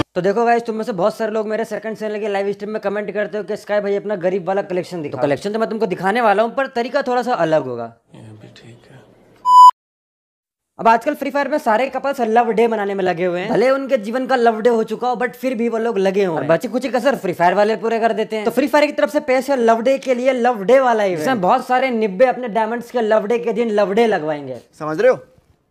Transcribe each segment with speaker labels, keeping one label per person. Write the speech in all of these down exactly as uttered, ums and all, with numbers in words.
Speaker 1: तो देखो गाइस, तुम में से बहुत सारे लोग मेरे सेकंड चैनल के लाइव स्ट्रीम में कमेंट करते हो कि स्काई भाई अपना गरीब वाला कलेक्शन दिखा। तो कलेक्शन तो मैं तुमको दिखाने वाला हूँ, पर तरीका थोड़ा सा अलग होगा।
Speaker 2: ये भी ठीक है।
Speaker 1: अब आजकल फ्री फायर में सारे कपल्स लव डे मनाने में लगे हुए हैं। भले उनके जीवन का लव डे हो चुका हो, बट फिर भी वो लोग लगे हुए हैं। बच्चे कुछ कसर फ्री फायर वाले पूरे कर देते हैं। तो फ्री फायर की तरफ से पेश है लव डे के लिए लव डे वाला इवेंट, जिसमें बहुत सारे निब्बे अपने डायमंड्स के लव डे के दिन लव डे लगवाएंगे।
Speaker 3: समझ रहे हो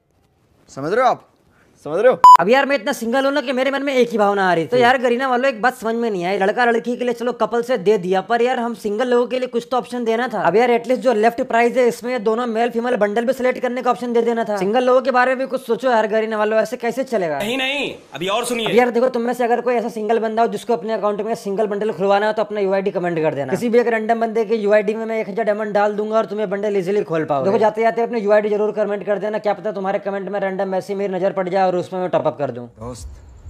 Speaker 3: समझ रहे हो आप समझ रहे हो।
Speaker 1: अब यार मैं इतना सिंगल हूं ना कि मेरे मन में एक ही भावना आ रही थी। तो यार गरीना वालों, एक बात समझ में नहीं आई, लड़का लड़की के लिए चलो कपल से दे दिया, पर यार हम सिंगल लोगों के लिए कुछ तो ऑप्शन देना था। अब यार एटलीस्ट जो लेफ्ट प्राइस है इसमें दोनों मेल फीमेल बंडल भी सिलेक्ट करने का ऑप्शन दे देना था। सिंगल लोगों के बारे में भी कुछ सोचो यार गरीना वालों, ऐसे कैसे चलेगा।
Speaker 2: नहीं नहीं अभी और सुनिए।
Speaker 1: यार देखो, तुम में से अगर कोई ऐसा सिंगल बंदा हो जिसको अपने अकाउंट में सिंगल बंडल खुलवाना हो तो अपना यूआईडी कमेंट कर देना। किसी भी एक रैंडम बंदे के यूआईडी में मैं एक हजार डायमंड डाल दूंगा और तुम्हें बंडल इजीली खोल पाओ। देखो जाते जाते अपने यूआईडी जरूर कमेंट कर देना, क्या पता तुम्हारे कमेंट में रैंडम मैसेज मेरी नजर पड़ जाए और उसमें मैं टॉपअप कर दूं।
Speaker 3: दोस्त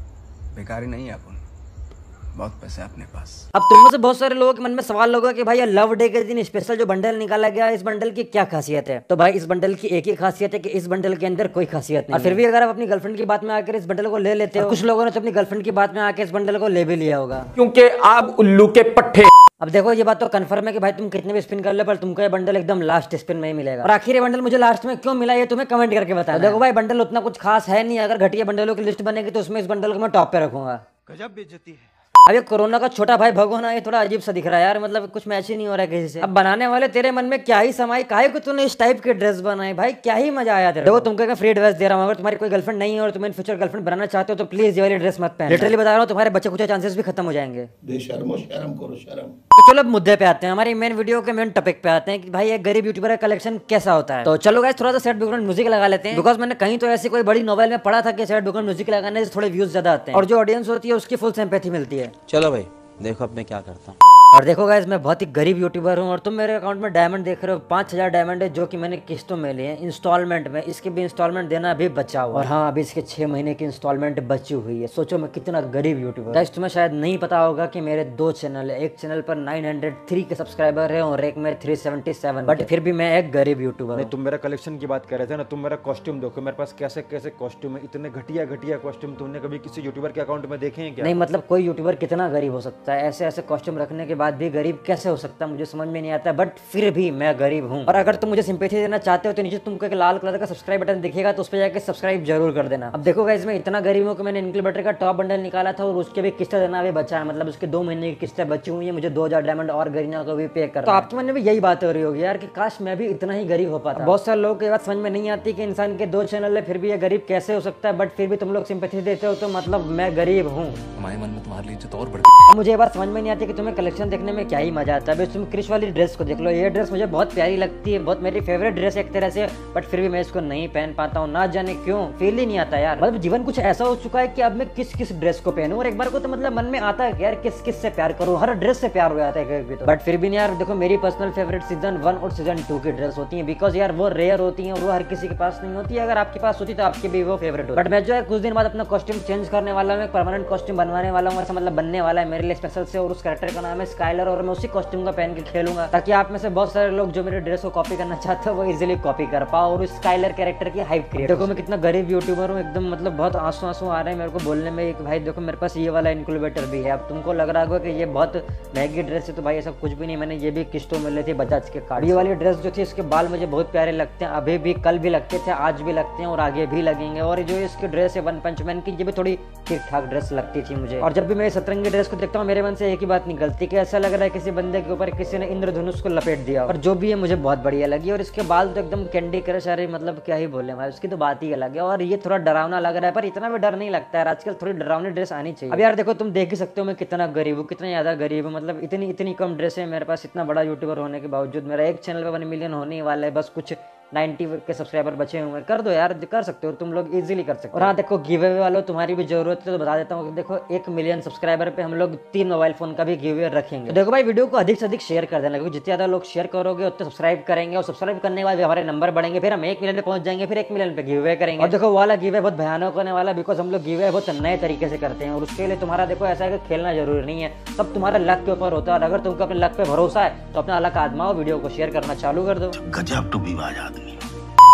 Speaker 3: बेकारी नहीं है अपन, बहुत पैसे अपने पास।
Speaker 1: अब तुम में से बहुत सारे लोगों के मन में सवाल होगा कि भाई ये लव डे के दिन स्पेशल जो बंडल निकाला गया, इस बंडल की क्या खासियत है। तो भाई इस बंडल की एक ही खासियत है कि इस बंडल के अंदर कोई खासियत नहीं। और फिर भी अगर आप अपनी गर्लफ्रेंड की बात में आकर इस बंडल को ले लेते हो, कुछ लोगों ने तो अपनी गर्लफ्रेंड की बात में आकर इस बंडल को ले भी लिया होगा,
Speaker 2: क्योंकि आप उल्लू के पट्टे।
Speaker 1: अब देखो ये बात तो कंफर्म है कि भाई तुम कितने भी स्पिन कर ले, पर तुमको ये बंडल एकदम लास्ट स्पिन में ही मिलेगा। और आखिर ये बंडल मुझे लास्ट में क्यों मिला ये तुम्हें कमेंट करके बताना। तो देखो भाई, बंडल उतना कुछ खास है नहीं, अगर घटिया बंडलों की लिस्ट बनेगी तो उसमें इस बंडल को मैं टॉप पे रखूंगा।
Speaker 3: गजब बेइज्जती है।
Speaker 1: अब ये कोरोना का छोटा भाई भगवान, ये थोड़ा अजीब सा दिख रहा है यार, मतलब कुछ मैच ही नहीं हो रहा है किसी से। अब बनाने वाले तेरे मन में क्या ही समाई, काहे को तूने इस टाइप के ड्रेस बनाए भाई, क्या ही मजा आया तेरे। देखो तुमको फ्री ड्रेस दे रहा हूँ, अगर तुम्हारी कोई गर्लफ्रेंड नहीं है और तुम्हें फ्यूचर गर्लफ्रेंड बनाना चाहते हो तो प्लीज ये वाली ड्रेस मत पहन। लिटरली बता रहा हूँ, तुम्हारे बच्चे कुछ चांसेस भी खत्म हो जाएंगे।
Speaker 3: बेशर्मो, शर्म करो शर्म।
Speaker 1: तो चलो अब मुद्दे पे आते हैं, हमारी मेन वीडियो के मेन टॉपिक पे आते हैं कि भाई एक गरीब यूट्यूबर का कलेक्शन कैसा होता है। तो चलो गाइस, थोड़ा सा सेट बैकग्राउंड म्यूजिक लगा लेते हैं, बिकॉज मैंने कहीं तो ऐसी कोई बड़ी नॉवेल में पढ़ा था कि सेट बैकग्राउंड म्यूजिक लगाने से थोड़े व्यूज ज्यादा आते हैं और जो ऑडियंस होती है उसकी फुल सिंपैथी मिलती है।
Speaker 4: चलो भाई देखो अब मैं क्या करता हूँ।
Speaker 1: और देखो गाइस, मैं बहुत ही गरीब यूट्यूबर हूँ और तुम मेरे अकाउंट में डायमंड देख रहे हो, पांच हजार डायमंड है जो कि मैंने किस्तों में लिए इंस्टॉलमेंट में। इसकी भी इंस्टॉलमेंट देना अभी बचा हुआ, और हाँ अभी इसके छह महीने की इंस्टॉलमेंट बची हुई है। सोचो मैं कितना गरीब यूट्यूबर। गाइस तुम्हें शायद नहीं पता होगा कि मेरे दो चैनल है, एक चैनल पर नाइन हंड्रेड थ्री के सब्सक्राइबर है और एक में थ्री सेवेंटी सेवन, बट फिर भी मैं एक गरीब यूट्यूबर हूँ।
Speaker 5: तुम मेरा कलेक्शन की बात कर रहे थे ना, तुम मेरा कॉस्ट्यूम देखो, मेरे पास कैसे कैसे कॉस्ट्यूम है, इतने घटिया घटिया कॉस्ट्यूम तुमने कभी किसी यूट्यूबर के अकाउंट में देखे हैं क्या?
Speaker 1: नहीं मतलब कोई यूट्यूबर कितना गरीब हो सकता है, ऐसे ऐसे कॉस्ट्यूम रखने के बाद भी गरीब कैसे हो सकता है, मुझे समझ में नहीं आता, बट फिर भी मैं गरीब हूँ। और अगर तुम मुझे सिंपैथी देना चाहते हो तो नीचे तुमको एक लाल कलर का सब्सक्राइब बटन दिखेगा, तो उस पर जाकर सब्सक्राइब जरूर कर देना। अब देखो गाइस, मैं इतना गरीब हूँ कि मैंने इनक्यूबेटर का टॉप बंडल निकाला था और उसके भी किस्तें देना भी बचा है, मतलब उसके दो महीने की किस्तें बची हुई है, मुझे दो हजार डायमंड और गरीना को भी पे कर। तो आपके मन में भी यही बात हो रही होगी यार कि काश मैं भी इतना ही गरीब हो पाता। बहुत सारे लोगों की बात समझ में नहीं आती कि इंसान के दो चैनल है फिर भी ये गरीब कैसे हो सकता है, बट फिर भी तुम लोग सिंपैथी देते हो, तो मतलब मैं गरीब हूँ।
Speaker 4: हमारे मन में तुम्हारे लिए इज्जत और बढ़
Speaker 1: अब मुझे ये बात समझ में नहीं आती कि तुम्हें कलेक्शन देखने में क्या ही मजा आता है। तुम क्रिश वाली ड्रेस को देख लो, ये ड्रेस मुझे बहुत प्यारी लगती है, बहुत मेरी फेवरेट ड्रेस है एक तरह से, बट फिर भी मैं इसको नहीं पहन पाता हूँ, ना जाने क्यों, फील ही नहीं आता यार। मतलब जीवन कुछ ऐसा हो चुका है कि अब मैं किस किस ड्रेस को पहनूं, और एक बार को तो मतलब मन में आता है कि यार किस किस से प्यार करूं, हर ड्रेस से प्यार हो जाता है कभी तो। बट फिर भी नहीं यार, देखो मेरी पर्सनल फेवरेट सीजन वन और सीजन टू की ड्रेस होती है, बिकॉज यार वो रेयर होती है और वो हर किसी के पास नहीं होती है, अगर आपके पास होती तो आपकी भी वो फेवरेट होती। बट मैं जो है कुछ दिन बाद अपना कॉस्ट्यूम चेंज करने वाला हूँ, परमानेंट कॉस्ट्यूम बनवाने वाला हूँ, ऐसा मतलब बनने वाला है मेरे लिए स्पेशल से, और उस कैरेक्टर का नाम है स्काइलर, और मैं उसी कॉस्ट्यूम का पहन के खेलूंगा ताकि आप में से बहुत सारे लोग जो मेरे ड्रेस को कॉपी करना चाहते हो वो इजीली कॉपी कर पाओ और उस स्काइलर कैरेक्टर की हाइप क्रिएट। देखो मैं कितना गरीब यूट्यूबर हूँ, एकदम मतलब बहुत आंसू आंसू आ रहे हैं मेरे को बोलने में कि भाई देखो मेरे पास ये वाला इनक्यूबेटर भी है। अब तुमको लग रहा होगा कि ये बहुत महंगी ड्रेस है, तो भाई ऐसा कुछ भी नहीं, मैंने ये भी किस्तों में ली थी बजाज के कार्ड। ये वाली ड्रेस जो थी इसके बाल मुझे बहुत प्यारे लगते हैं, अभी भी, कल भी लगते थे, आज भी लगते हैं और आगे भी लगेंगे। और जो इसकी ड्रेस है वन पंच मैन की, ये भी थोड़ी ठीक ठाक ड्रेस लगती थी मुझे। और जब भी मैं सतरंगी ड्रेस को देखता हूँ मेरे मन से एक ही बात निकलती कि ऐसा लग रहा है किसी बंदे के ऊपर किसी ने इंद्रधनुष को लपेट दिया, और जो भी है मुझे बहुत बढ़िया लगी। और इसके बाल तो एकदम कैंडी क्रश, अरे मतलब क्या ही बोले भाई, उसकी तो बात ही अलग है। और ये थोड़ा डरावना लग रहा है, पर इतना भी डर नहीं लगता है, आजकल थोड़ी डरावनी ड्रेस आनी चाहिए। अब यार देखो तुम देख ही सकते हो मैं कितना गरीब हूँ, कितना ज्यादा गरीब हूँ, मतलब इतनी इतनी कम ड्रेस है मेरे पास, इतना बड़ा यूट्यूबर होने के बावजूद। मेरा एक चैनल पे वन मिलियन होने वाला है, बस कुछ नाइन्टी के सब्सक्राइबर बचे हुए हैं, कर दो यार, कर सकते हो तुम लोग, इजीली कर सकते हो। और हाँ देखो, गिव अवे वालों तुम्हारी भी जरूरत है तो बता देता हूँ, देखो एक मिलियन सब्सक्राइबर पे हम लोग तीन मोबाइल फोन का भी गिव अवे रखेंगे। तो देखो भाई, वीडियो को अधिक से अधिक शेयर कर देना, क्योंकि जितने ज्यादा लोग शेयर करोगे उतने सब्सक्राइब करेंगे, और सब्सक्राइब करने के बाद हमारे नंबर बढ़ेंगे, फिर हम एक मिलियन पे पहुंच जाएंगे, फिर एक मिलियन पे गिव अवे करेंगे। और देखो वाला गिव अवे बहुत भयानक होने वाला, बिकॉज हम लोग गिव अवे बहुत नए तरीके से करते हैं, और उसके लिए तुम्हारा देखो ऐसा है कि खेलना जरूरी नहीं है, सब तुम्हारे लक के ऊपर होता है। और अगर तुमको अपने लक पे भरोसा है तो अपना लक आजमाओ, वीडियो को शेयर करना चालू कर दो।
Speaker 6: गजब टू विवाद आदमी।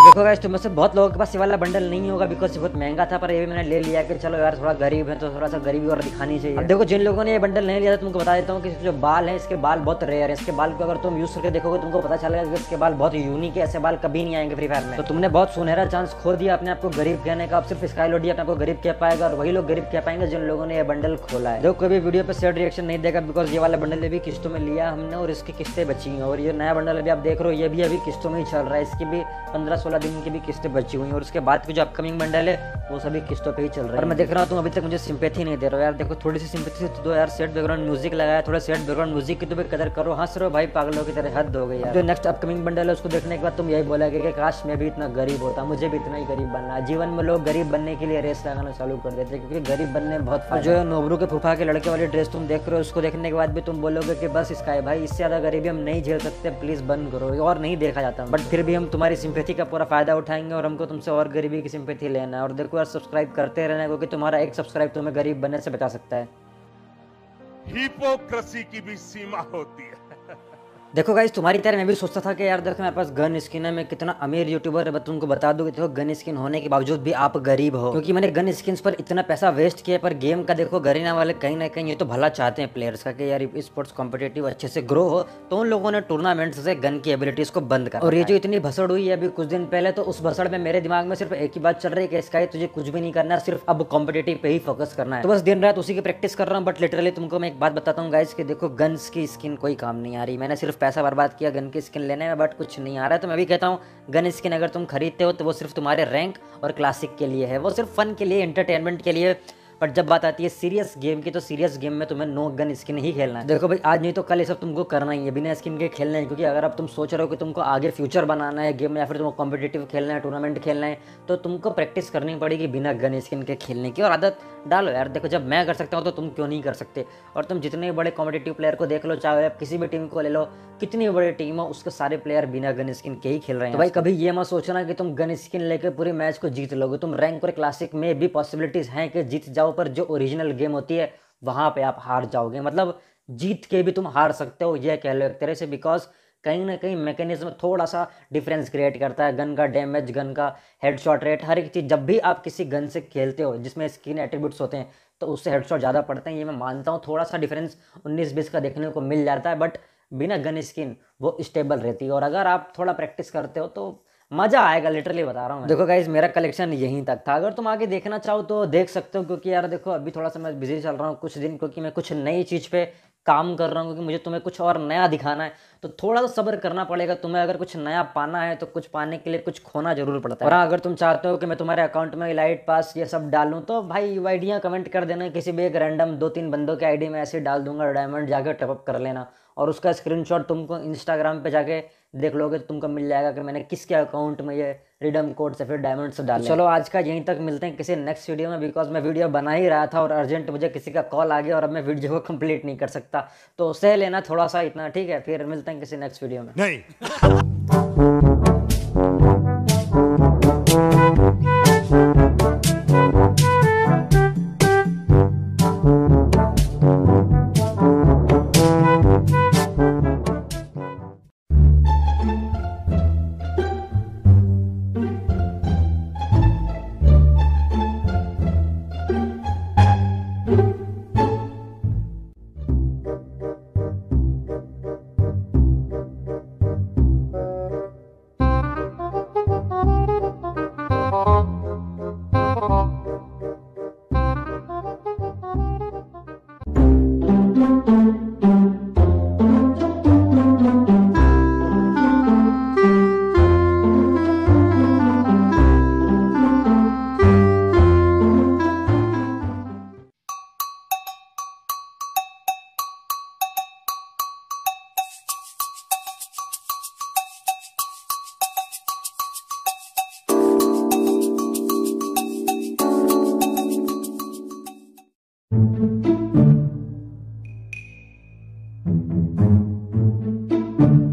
Speaker 1: देखो गाइस, तुम में से बहुत लोगों के पास ये वाला बंडल नहीं होगा बिकॉज बहुत महंगा था, पर ये भी मैंने ले लिया कि चलो यार थोड़ा गरीब है तो थोड़ा सा गरीबी और दिखानी चाहिए। अब देखो, जिन लोगों ने ये बंडल नहीं लिया था तुमको बता देता हूँ कि जो बाल है इसके बाल बहुत रेयर है। इसके बाल को अगर तुम यूज करके देखोगे तुमको पता चलेगा कि इसके बाल बहुत यूनिक है, ऐसे बाल कभी नहीं आएंगे फ्री फायर में। तो तुमने बहुत सुनहरा चांस खो दिया अपने आपको गरीब कहने का। अब सिर्फ स्काईलोडी अपने आपको गरीब कह पाएगा और वही लोग गरीब कह पाएंगे जिन लोगों ने ये बंडल खोला है। देखो, कभी वीडियो पे सेड रिएक्शन नहीं देगा बिकॉज ये वाला बंडल भी किस्तों में लिया हमने और इसकी किस्तें बची हैं। और ये नया बंडल अभी आप देख रहे हो ये भी अभी किस्तों में ही चल रहा है, इसकी भी पंद्रह सोलह दिन की भी किस्तें बची हुई और उसके बाद की जो अपकमिंग बंडल है वो सभी किस्तों पे ही चल रहा है। और मैं देख रहा हूँ तुम अभी तक मुझे सिंपैथी नहीं दे रहे हो यार। देखो, थोड़ी सी सिंपैथी तो दो यार। सेट बैकग्राउंड म्यूजिक लगाया, थोड़ा सेट बैकग्राउंड म्यूजिक की तो भी कदर करो। हंस रहे हो भाई पागलों की तरह, हद हो गई यार। जो नेक्स्ट अपकमिंग बंडल है उसको देखने के बाद तुम यही बोलोगे कि काश मैं भी इतना गरीब होता, मुझे भी इतना ही गरीब बनना है। जीवन में लोग गरीब बनने के लिए रेस लगाना चालू कर देते हैं क्योंकि गरीब बनने में बहुत। जो नोबरू के फूफा के लड़के वाली ड्रेस तुम देख रहे हो उसको देखने के बाद भी तुम बोलोगे कि बस इसका है भाई, इससे ज्यादा गरीबी हम नहीं झेल सकते, प्लीज बंद करो। और नहीं देखा जाता, बट फिर भी हम तुम्हारी सिंपैथी का पूरा फायदा उठाएंगे और हमको तुमसे और गरीबी की सिंपैथी लेना है। और देखो यार, सब्सक्राइब करते रहना क्योंकि तुम्हारा एक सब्सक्राइब तुम्हें गरीब बनने से बचा सकता है।
Speaker 6: हिपोक्रेसी की भी सीमा होती है।
Speaker 1: देखो गाइस, तुम्हारी तरह मैं भी सोचता था कि यार देखो मेरे पास गन स्किन है, मैं कितना अमीर यूट्यूबर है। बट तुमको बता दूं कि देखो गन स्किन होने के बावजूद भी आप गरीब हो क्योंकि मैंने गन स्किन्स पर इतना पैसा वेस्ट किया। पर गेम का देखो, गरीना वाले कहीं ना कहीं ये तो भला चाहते हैं प्लेयर्स का कि यार स्पोर्ट्स कॉम्पिटिटिव अच्छे से ग्रो हो, तो उन लोगों ने टूर्नामेंट से गन की एबिलिटीज को बंद कर। और ये जो इतनी भसड़ हुई है अभी कुछ दिन पहले, तो उस भसड़ में मेरे दिमाग में सिर्फ एक ही बात चल रही है कि इसका तुझे कुछ भी नहीं करना, सिर्फ अब कॉम्पिटिटिव पे ही फोकस करना है। तो बस दिन रात उसी की प्रैक्टिस कर रहा हूँ। बट लिटरली तुमको मैं एक बात बताता हूँ गाइस कि देखो, गन्स की स्किन कोई काम नहीं आ रही। मैंने सिर्फ पैसा बर्बाद किया गन की स्किन लेने में, बट कुछ नहीं आ रहा है। तो मैं भी कहता हूँ गन स्किन अगर तुम खरीदते हो तो वो सिर्फ तुम्हारे रैंक और क्लासिक के लिए है, वो सिर्फ फन के लिए, एंटरटेनमेंट के लिए। बट जब बात आती है सीरियस गेम की, तो सीरियस गेम में तुम्हें नो गन स्किन ही खेलना है। देखो भाई, आज नहीं तो कल ये सब तुमको करना ही है, बिना स्किन के खेलना है। क्योंकि अगर अब तुम सोच रहे हो कि तुमको आगे फ्यूचर बनाना है गेम में या फिर तुमको कॉम्पिटिटिव खेलना है, टूर्नामेंट खेलना है, तो तुमको प्रैक्टिस करनी पड़ेगी बिना गन स्किन के खेलने की। और आदत डालो यार। देखो, जब मैं कर सकता हूँ तो तुम क्यों नहीं कर सकते। और तुम जितने बड़े कॉम्पिटिटिव प्लेयर को देख लो, चाहे आप किसी भी टीम को ले लो, कितनी बड़ी टीम हो उसके सारे प्लेयर बिना गन स्किन के ही खेल रहे हैं। तो भाई कभी ये मत सोचना कि तुम गन स्किन लेकर पूरे मैच को जीत लोगे। तुम रैंक और क्लासिक में भी पॉसिबिलिटीज हैं कि जीत जाओ, पर जो ओरिजिनल गेम होती है वहां पे आप हार जाओगे। मतलब जीत के भी तुम हार सकते हो, ये कह लो एक तरह से। बिकॉज कहीं ना कहीं मैकेनिज्म थोड़ा सा डिफरेंस क्रिएट करता है। गन का डैमेज, गन का हेडशॉट रेट, हर एक चीज़। जब भी आप किसी गन से खेलते हो जिसमें स्किन एट्रीब्यूट्स होते हैं तो उससे हेडशॉट ज़्यादा पड़ते हैं, ये मैं मानता हूँ। थोड़ा सा डिफरेंस उन्नीस बीस का देखने को मिल जाता है, बट बिना गन स्किन वो स्टेबल रहती है। और अगर आप थोड़ा प्रैक्टिस करते हो तो मजा आएगा, लिटरली बता रहा हूँ। देखो गाइस, मेरा कलेक्शन यहीं तक था। अगर तुम आगे देखना चाहो तो देख सकते हो, क्योंकि यार देखो अभी थोड़ा सा मैं बिजी चल रहा हूँ कुछ दिन, क्योंकि मैं कुछ नई चीज़ पे काम कर रहा हूँ, क्योंकि मुझे तुम्हें कुछ और नया दिखाना है। तो थोड़ा सा सब्र करना पड़ेगा तुम्हें। अगर कुछ नया पाना है तो कुछ पाने के लिए कुछ खोना जरूर पड़ता है। और अगर तुम चाहते हो कि मैं तुम्हारे अकाउंट में लाइट पास ये सब डालूं तो भाई आइडिया कमेंट कर देना। किसी भी एक रैंडम दो तीन बंदों के आईडी में ऐसे डाल दूंगा, डायमंड जाकर टॉपअप कर लेना और उसका स्क्रीनशॉट तुमको इंस्टाग्राम पे जाके देख लोगे तो तुमको मिल जाएगा कि मैंने किसके अकाउंट में ये रिडम कोड से फिर डायमंड से डाला। चलो आज का यहीं तक, मिलते हैं किसी नेक्स्ट वीडियो में। बिकॉज मैं वीडियो बना ही रहा था और अर्जेंट मुझे किसी का कॉल आ गया और अब मैं वीडियो को कंप्लीट नहीं कर सकता, तो सह लेना थोड़ा सा इतना, ठीक है। फिर मिलते हैं किसी नेक्स्ट वीडियो में।
Speaker 6: नहीं
Speaker 7: Thank you.